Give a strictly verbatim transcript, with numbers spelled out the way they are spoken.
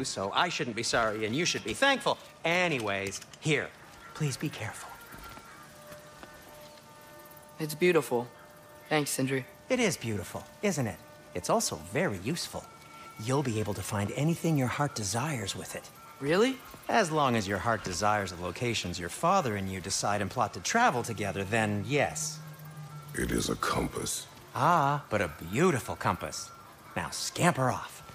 so I shouldn't be sorry and you should be thankful. Anyways, here, please be careful. It's beautiful. Thanks, Sindri. It is beautiful, isn't it? It's also very useful. You'll be able to find anything your heart desires with it. Really? As long as your heart desires the locations your father and you decide and plot to travel together, then yes. It is a compass. Ah, but a beautiful compass. Now scamper off.